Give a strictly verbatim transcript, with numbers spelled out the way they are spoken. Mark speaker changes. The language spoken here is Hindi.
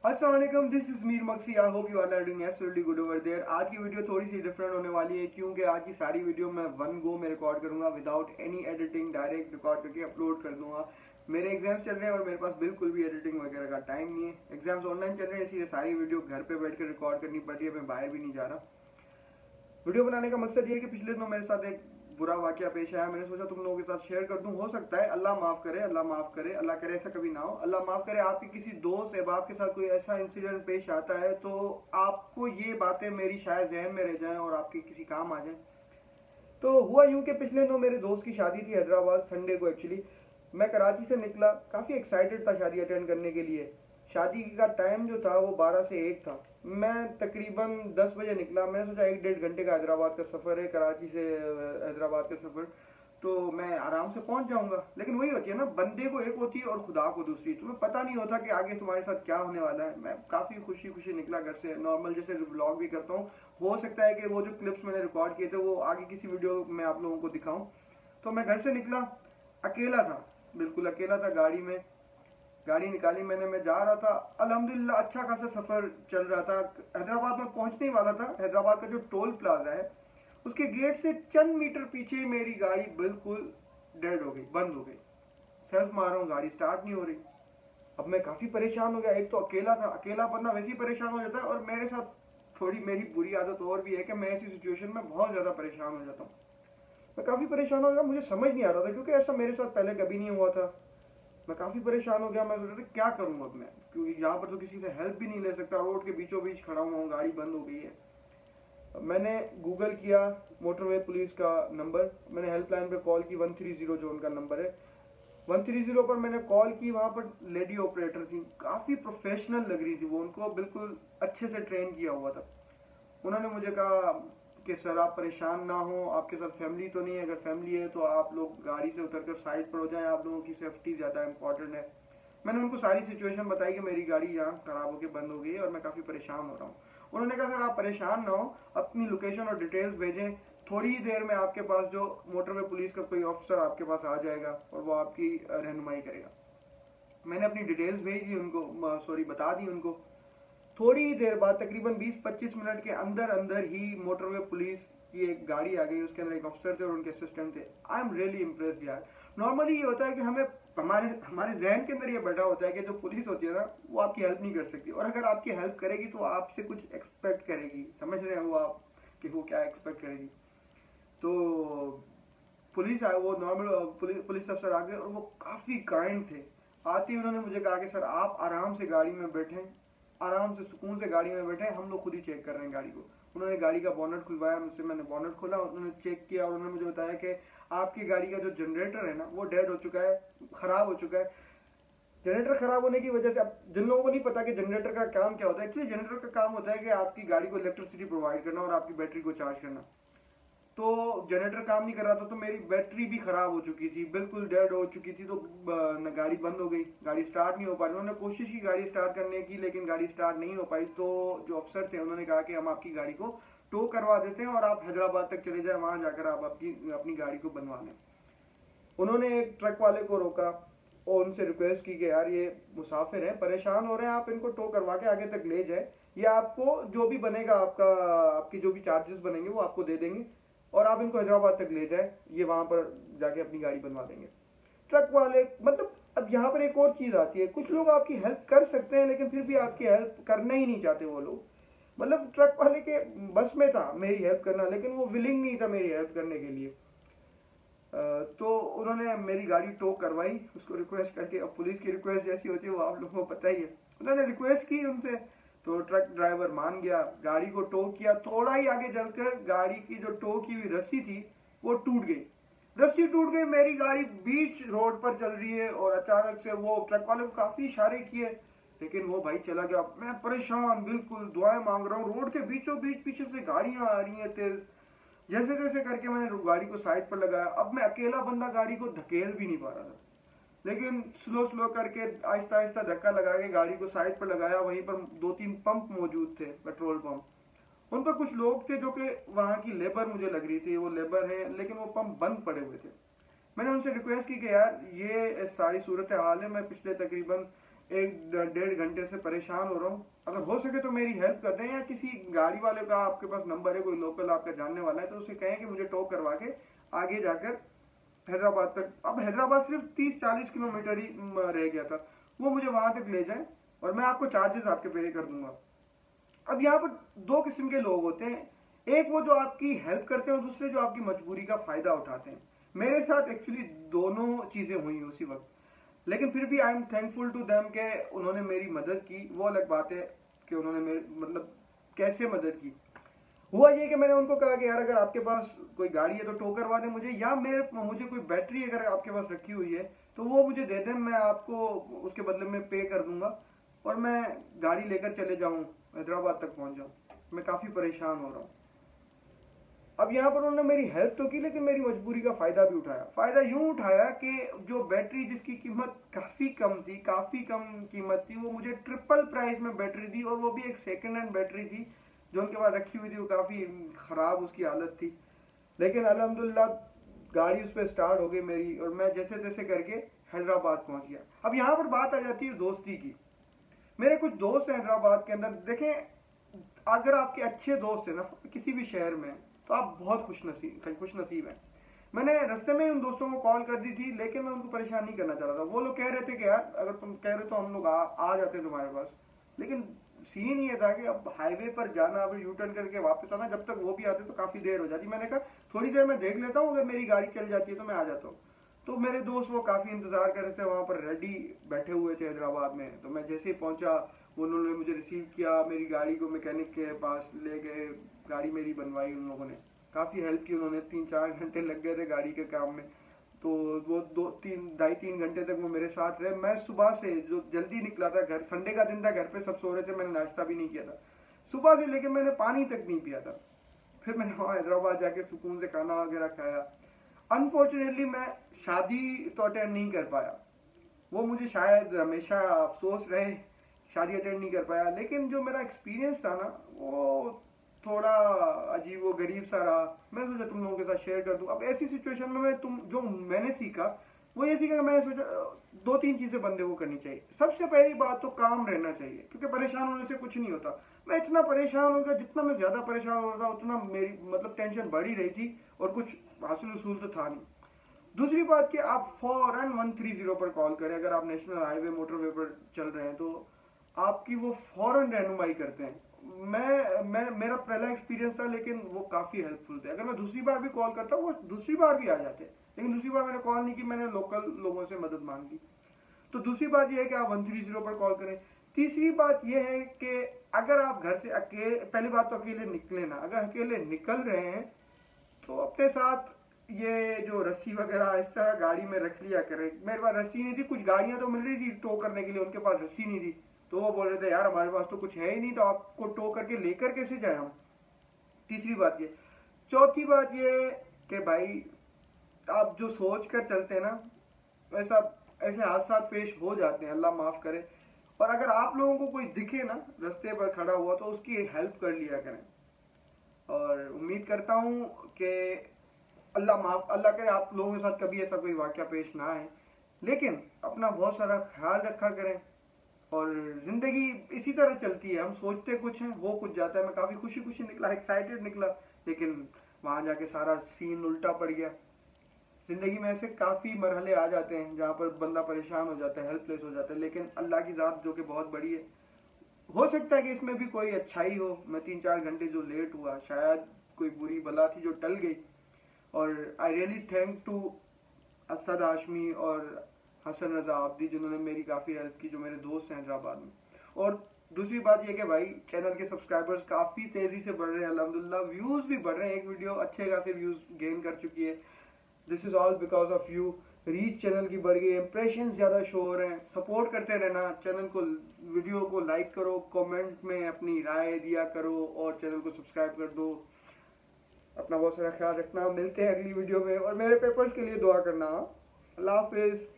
Speaker 1: अस्सलाम वालेकुम, this is Mir Maksi. I hope you are doing absolutely good over there. आज की वीडियो थोड़ी सी डिफरेंट होने वाली है क्योंकि आज की सारी वीडियो मैं वन गो में रिकॉर्ड करूंगा without any editing, direct record करके अपलोड कर दूंगा। मेरे एग्जाम्स चल रहे हैं और मेरे पास बिल्कुल भी एडिटिंग वगैरह का टाइम नहीं है। एग्जाम्स ऑनलाइन चल रहे हैं इसलिए सारी वीडियो घर पे बैठ कर रिकॉर्ड करनी पड़ रही है, मैं बाहर भी नहीं जा रहा। वीडियो बनाने का मकसद ये है कि पिछले दिनों मेरे साथ एक बुरा वाकया पेश आया, मैंने सोचा तुम लोगों के साथ शेयर कर दूं। हो सकता है अल्लाह माफ करे, अल्लाह माफ करे, अल्लाह करे ऐसा कभी ना हो। अल्लाह माफ करे आपके किसी दोस्त अहबाब के साथ कोई ऐसा इंसिडेंट पेश आता है तो आपको ये बातें मेरी शायद जहन में रह जाएं और आपके किसी काम आ जाएं। तो हुआ यूं कि पिछले दिनों मेरे दोस्त की शादी थी हैदराबाद, संडे को एक्चुअली। मैं कराची से निकला, काफ़ी एक्साइटेड था शादी अटेंड करने के लिए। शादी का टाइम जो था वो बारह से एक था। मैं तकरीबन दस बजे निकला। मैंने सोचा एक डेढ़ घंटे का हैदराबाद का सफ़र है, कराची से हैदराबाद का सफ़र, तो मैं आराम से पहुंच जाऊंगा। लेकिन वही होती है ना, बंदे को एक होती है और खुदा को दूसरी। तुम्हें पता नहीं होता कि आगे तुम्हारे साथ क्या होने वाला है। मैं काफ़ी खुशी खुशी निकला घर से, नॉर्मल जैसे व्लॉग भी करता हूँ। हो सकता है कि वो जो क्लिप्स मैंने रिकॉर्ड किए थे वो आगे किसी वीडियो में आप लोगों को दिखाऊं। तो मैं घर से निकला, अकेला था, बिल्कुल अकेला था। गाड़ी में गाड़ी निकाली मैंने, मैं जा रहा था। अल्हम्दुलिल्लाह अच्छा खासा सफ़र चल रहा था। हैदराबाद में पहुंचने ही वाला था। हैदराबाद का जो टोल प्लाजा है उसके गेट से चंद मीटर पीछे मेरी गाड़ी बिल्कुल डेड हो गई, बंद हो गई। सेल्फ मार रहा हूँ, गाड़ी स्टार्ट नहीं हो रही। अब मैं काफ़ी परेशान हो गया। एक तो अकेला था, अकेला बंदा वैसे ही परेशान हो जाता है, और मेरे साथ थोड़ी मेरी बुरी आदत और भी है कि मैं ऐसी सिचुएशन में बहुत ज़्यादा परेशान हो जाता हूँ। मैं काफ़ी परेशान हो गया, मुझे समझ नहीं आ रहा था क्योंकि ऐसा मेरे साथ पहले कभी नहीं हुआ था। मैं काफ़ी परेशान हो गया। मैं सोच रहा था क्या करूँ अब मैं, क्योंकि यहाँ पर तो किसी से हेल्प भी नहीं ले सकता। रोड के बीचों बीच खड़ा हुआ हूँ, गाड़ी बंद हो गई है। मैंने गूगल किया मोटरवे पुलिस का नंबर, मैंने हेल्पलाइन पे कॉल की, वन थ्री ज़ीरो जो उनका नंबर है। वन थ्री ज़ीरो पर मैंने कॉल की। वहाँ पर लेडी ऑपरेटर थी, काफ़ी प्रोफेशनल लग रही थी वो, उनको बिल्कुल अच्छे से ट्रेन किया हुआ था। उन्होंने मुझे कहा कि सर आप परेशान ना हो, आपके साथ फैमिली तो नहीं है, अगर फैमिली है तो आप लोग गाड़ी से उतरकर साइड पर हो जाएं, आप लोगों की सेफ्टी ज़्यादा इंपॉर्टेंट है। मैंने उनको सारी सिचुएशन बताई कि मेरी गाड़ी यहाँ ख़राब होकर बंद हो गई है और मैं काफ़ी परेशान हो रहा हूँ। उन्होंने कहा सर आप परेशान ना हो, अपनी लोकेशन और डिटेल्स भेजें, थोड़ी ही देर में आपके पास जो मोटरवे पुलिस का कोई ऑफिसर आपके पास आ जाएगा और वो आपकी रहनुमाई करेगा। मैंने अपनी डिटेल्स भेज दी उनको, सॉरी बता दी उनको। थोड़ी ही देर बाद, तकरीबन बीस पच्चीस मिनट के अंदर अंदर ही मोटरवे पुलिस की एक गाड़ी आ गई। उसके अंदर एक ऑफिसर थे और उनके असिस्टेंट थे। आई एम रियली इम्प्रेस्ड यार। नॉर्मली ये होता है कि हमें हमारे हमारे जहन के अंदर ये बैठा होता है कि जो पुलिस होती है ना वो आपकी हेल्प नहीं कर सकती, और अगर आपकी हेल्प करेगी तो आपसे कुछ एक्सपेक्ट करेगी। समझ रहे हैं वो आप कि वो क्या एक्सपेक्ट करेगी। तो पुलिस आए, वो नॉर्मल पुलिस पुलिस अफसर आ गए और वो काफ़ी काइंड थे। आते ही उन्होंने मुझे कहा कि सर आप आराम से गाड़ी में बैठें, आराम से सुकून से गाड़ी में बैठे, हम लोग खुद ही चेक कर रहे हैं गाड़ी को। उन्होंने गाड़ी का बोनट खुलवाया मुझसे, मैंने बोनट खोला, उन्होंने चेक किया और उन्होंने मुझे बताया कि आपकी गाड़ी का जो जनरेटर है ना वो डेड हो चुका है, ख़राब हो चुका है। जनरेटर ख़राब होने की वजह से, अब जिन लोगों को नहीं पता कि जनरेटर का काम क्या होता है, एक्चुअली जनरेटर का काम होता है कि आपकी गाड़ी को इलेक्ट्रिसिटी प्रोवाइड करना और आपकी बैटरी को चार्ज करना। तो जनरेटर काम नहीं कर रहा था, तो मेरी बैटरी भी खराब हो चुकी थी, बिल्कुल डेड हो चुकी थी। तो गाड़ी बंद हो गई, गाड़ी स्टार्ट नहीं हो पाई। उन्होंने कोशिश की गाड़ी स्टार्ट करने की, लेकिन गाड़ी स्टार्ट नहीं हो पाई। तो जो अफसर थे उन्होंने कहा कि हम आपकी गाड़ी को टो करवा देते हैं और आप हैदराबाद तक चले जाए, वहां जाकर आप आपकी अपनी गाड़ी को बनवा लें। उन्होंने एक ट्रक वाले को रोका और उनसे रिक्वेस्ट की कि यार ये मुसाफिर हैं, परेशान हो रहे हैं, आप इनको टो करवा के आगे तक ले जाए, या आपको जो भी बनेगा, आपका आपकी जो भी चार्जेस बनेंगे वो आपको दे देंगे और आप इनको हैदराबाद तक ले जाए, ये वहां पर जाके अपनी गाड़ी बनवा देंगे। ट्रक वाले, मतलब अब यहाँ पर एक और चीज़ आती है, कुछ लोग आपकी हेल्प कर सकते हैं लेकिन फिर भी आपकी हेल्प करना ही नहीं चाहते वो लोग। मतलब ट्रक वाले के बस में था मेरी हेल्प करना, लेकिन वो विलिंग नहीं था मेरी हेल्प करने के लिए। तो उन्होंने मेरी गाड़ी टो करवाई उसको रिक्वेस्ट करके। अब पुलिस की रिक्वेस्ट जैसी होती है वो आप लोगों को पता ही है। उन्होंने रिक्वेस्ट की उनसे, तो ट्रक ड्राइवर मान गया, गाड़ी को टो किया। थोड़ा ही आगे चलकर गाड़ी की जो टो की हुई रस्सी थी वो टूट गई, रस्सी टूट गई। मेरी गाड़ी बीच रोड पर चल रही है और अचानक से वो ट्रक वाले को काफी इशारे किए, लेकिन वो भाई चला गया। मैं परेशान, बिल्कुल दुआएं मांग रहा हूँ। रोड के बीचों बीच पीछे से गाड़ियां आ रही हैं तेज। जैसे तैसे करके मैंने गाड़ी को साइड पर लगाया। अब मैं अकेला बंदा गाड़ी को धकेल भी नहीं पा रहा था, लेकिन स्लो स्लो करके आहिस्ता आहिस्ता धक्का लगा के गाड़ी को साइड पर लगाया। वहीं पर दो तीन पंप मौजूद थे, पेट्रोल पंप। उन पर कुछ लोग थे जो कि वहाँ की लेबर मुझे लग रही थी, वो लेबर हैं, लेकिन वो पंप बंद पड़े हुए थे। मैंने उनसे रिक्वेस्ट की कि यार ये सारी सूरत हाल है, मैं पिछले तकरीबन एक डेढ़ घंटे से परेशान हो रहा हूँ। अगर हो सके तो मेरी हेल्प कर दें, या किसी गाड़ी वाले का आपके पास नंबर है, कोई लोकल आपका जानने वाला है, तो उसे कहें कि मुझे टो करवा के आगे जाकर हैदराबाद तक, अब हैदराबाद सिर्फ तीस चालीस किलोमीटर ही रह गया था, वो मुझे वहां तक ले जाए और मैं आपको चार्जेस आपके पे कर दूंगा। अब यहाँ पर दो किस्म के लोग होते हैं, एक वो जो आपकी हेल्प करते हैं और दूसरे जो आपकी मजबूरी का फायदा उठाते हैं। मेरे साथ एक्चुअली दोनों चीजें हुई उसी वक्त, लेकिन फिर भी I am thankful to them के उन्होंने मेरी मदद की। वो अलग बात है कि उन्होंने मेरी मतलब कैसे मदद की। हुआ ये कि मैंने उनको कहा कि यार अगर आपके पास कोई गाड़ी है तो टो करवा दें मुझे, या मेरे मुझे कोई बैटरी अगर आपके पास रखी हुई है तो वो मुझे दे दें, मैं आपको उसके बदले में पे कर दूंगा और मैं गाड़ी लेकर चले जाऊं, हैदराबाद तक पहुंच जाऊं। मैं काफ़ी परेशान हो रहा हूँ। अब यहाँ पर उन्होंने मेरी हेल्प तो की, लेकिन मेरी मजबूरी का फ़ायदा भी उठाया। फ़ायदा यूँ उठाया कि जो बैटरी जिसकी कीमत काफ़ी कम थी, काफ़ी कम कीमत थी, वो मुझे ट्रिपल प्राइस में बैटरी दी, और वो भी एक सेकेंड हैंड बैटरी थी जो उनके पास रखी हुई थी, वो काफ़ी ख़राब उसकी हालत थी। लेकिन अल्हम्दुलिल्लाह गाड़ी उस पर स्टार्ट हो गई मेरी, और मैं जैसे तैसे करके हैदराबाद पहुँच गया। अब यहाँ पर बात आ जाती है दोस्ती की। मेरे कुछ दोस्त हैं हैदराबाद के अंदर। देखें, अगर आपके अच्छे दोस्त हैं ना किसी भी शहर में, तो आप बहुत खुश नसीब खुश नसीब हैं। मैंने रास्ते में उन दोस्तों को कॉल कर दी थी, लेकिन मैं उनको परेशान नहीं करना चाह रहा था। वो लोग कह रहे थे कि यार अगर तुम कह रहे तो हम लोग आ, आ जाते हैं तुम्हारे पास, लेकिन सीन ये था कि अब हाईवे पर जाना, अब यू टर्न करके वापस आना, जब तक वो भी आते तो काफ़ी देर हो जाती। मैंने कहा थोड़ी देर में देख लेता हूँ, अगर मेरी गाड़ी चल जाती है तो मैं आ जाता हूँ। तो मेरे दोस्त वो काफ़ी इंतज़ार कर रहे थे, वहाँ पर रेडी बैठे हुए थे हैदराबाद में। तो मैं जैसे ही पहुँचा, उन्होंने मुझे रिसीव किया, मेरी गाड़ी को मैकेनिक के पास ले गए, गाड़ी मेरी बनवाई उन लोगों ने, काफ़ी हेल्प की उन्होंने। तीन चार घंटे लग गए थे गाड़ी के काम में, तो वो दो तीन ढाई तीन घंटे तक वो मेरे साथ रहे। मैं सुबह से जो जल्दी निकला था घर, संडे का दिन था, घर पे सब सो रहे थे, मैंने नाश्ता भी नहीं किया था सुबह से, लेकिन मैंने पानी तक नहीं पिया था। फिर मैंने वहाँ हैदराबाद जाके सुकून से खाना वगैरह खाया। अनफॉर्चुनेटली मैं शादी तो अटेंड नहीं कर पाया, वो मुझे शायद हमेशा अफसोस रहे, शादी अटेंड नहीं कर पाया। लेकिन जो मेरा एक्सपीरियंस था ना, वो थोड़ा अजीब व गरीब सा रहा। मैं सोचा तुम लोगों के साथ शेयर कर दूं। अब ऐसी सिचुएशन में मैं तुम जो मैंने सीखा वो ये सीखा कि मैंने सोचा दो तीन चीज़ें बंदे को करनी चाहिए। सबसे पहली बात तो काम रहना चाहिए, क्योंकि परेशान होने से कुछ नहीं होता। मैं इतना परेशान हो गया, जितना मैं ज़्यादा परेशान हो रहा था उतना मेरी मतलब टेंशन बढ़ ही रही थी, और कुछ हासिल उसूल तो था नहीं। दूसरी बात कि आप फौरन वन थ्री जीरो पर कॉल करें। अगर आप नेशनल हाईवे मोटरवे पर चल रहे हैं तो आपकी वो फौरन रहनुमाई करते हैं। मैं मैं मेरा पहला एक्सपीरियंस था, लेकिन वो काफ़ी हेल्पफुल थे। अगर मैं दूसरी बार भी कॉल करता वो दूसरी बार भी आ जाते, लेकिन दूसरी बार मैंने कॉल नहीं की, मैंने लोकल लोगों से मदद मांगी। तो दूसरी बात यह है कि आप वन थ्री जीरो पर कॉल करें। तीसरी बात यह है कि अगर आप घर से अकेले, पहली बात तो अकेले निकले ना, अगर अकेले निकल रहे हैं तो अपने साथ ये जो रस्सी वगैरह इस तरह गाड़ी में रख लिया करें। मेरे पास रस्सी नहीं थी, कुछ गाड़ियां तो मिल रही थी टो करने के लिए, उनके पास रस्सी नहीं थी, तो वो बोल रहे थे यार हमारे पास तो कुछ है ही नहीं, तो आपको टो करके लेकर कैसे जाए हम। तीसरी बात ये। चौथी बात ये कि भाई आप जो सोच कर चलते हैं ना, वैसा ऐसे हादसा पेश हो जाते हैं, अल्लाह माफ़ करे। और अगर आप लोगों को कोई दिखे ना रास्ते पर खड़ा हुआ तो उसकी हेल्प कर लिया करें। और उम्मीद करता हूँ कि अल्लाह माफ अल्लाह करे आप लोगों के साथ कभी ऐसा कोई वाक़या पेश ना आए, लेकिन अपना बहुत सारा ख्याल रखा करें। और ज़िंदगी इसी तरह चलती है, हम सोचते कुछ हैं, हो कुछ जाता है। मैं काफ़ी खुशी खुशी निकला, एक्साइटेड निकला, लेकिन वहाँ जाके सारा सीन उल्टा पड़ गया। ज़िंदगी में ऐसे काफ़ी मरहले आ जाते हैं जहाँ पर बंदा परेशान हो जाता है, हेल्पलेस हो जाता है, लेकिन अल्लाह की ज़ात जो कि बहुत बड़ी है, हो सकता है कि इसमें भी कोई अच्छाई हो। मैं तीन चार घंटे जो लेट हुआ, शायद कोई बुरी बला थी जो टल गई। और I really thank to Asad Hashmi और हसन रजा आब्दी, जिन्होंने मेरी काफ़ी हेल्प की, जो मेरे दोस्त हैं हैदराबाद में। और दूसरी बात यह कि भाई चैनल के सब्सक्राइबर्स काफ़ी तेज़ी से बढ़ रहे हैं, अल्हम्दुलिल्लाह व्यूज़ भी बढ़ रहे हैं। एक वीडियो अच्छे खासे व्यूज़ गेन कर चुकी है। This is all because of you. Reach channel की बढ़ गई, इंप्रेशन ज़्यादा शो हो रहे हैं। सपोर्ट करते रहना, चैनल को, वीडियो को लाइक करो, कमेंट में अपनी राय दिया करो, और चैनल को सब्सक्राइब कर दो। अपना बहुत सारा ख्याल रखना, मिलते हैं अगली वीडियो में, और मेरे पेपर्स के लिए दुआ करना। अल्लाह हाफिज़।